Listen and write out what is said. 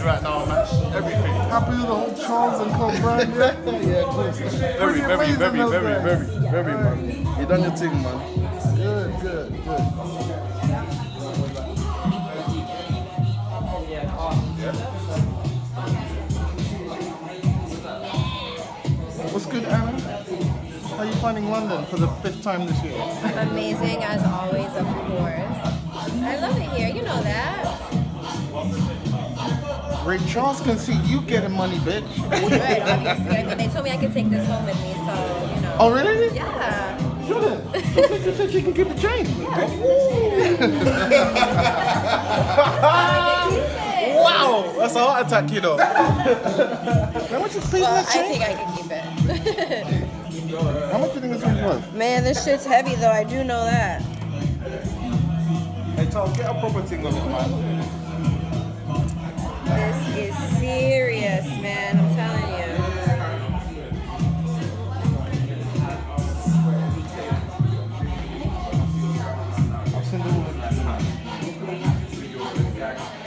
right now, man. Everything. Happy with the whole Charles and Co brand, yeah? Yeah, close. Very, man. You done your thing, man. Good. What's good, Anna? How are you finding London for the 5th time this year? Amazing as always, of course. I love it here, you know that. Ray Charles can see you getting money, bitch. Right, obviously. I mean, they told me I could take this home with me, so, you know. Oh, really? Yeah. Shouldn't. You said she can keep the change. Wow, that's a heart attack, you know. How much is paying Well, that I change? think I can keep it. How much do you think this thing worth? Man, this shit's heavy, though. I do know that. Hey, Charles, get a proper thing on it, man. This is serious, man. I'm telling you. I'll send it over.